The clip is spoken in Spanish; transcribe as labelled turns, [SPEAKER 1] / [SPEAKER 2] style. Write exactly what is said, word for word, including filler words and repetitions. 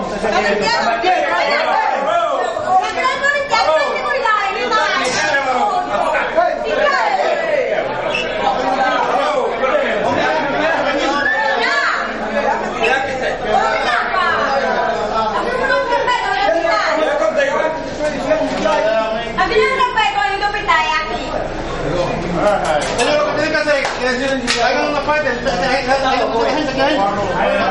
[SPEAKER 1] Lo que tiene que hacer es decir, hagan una parte,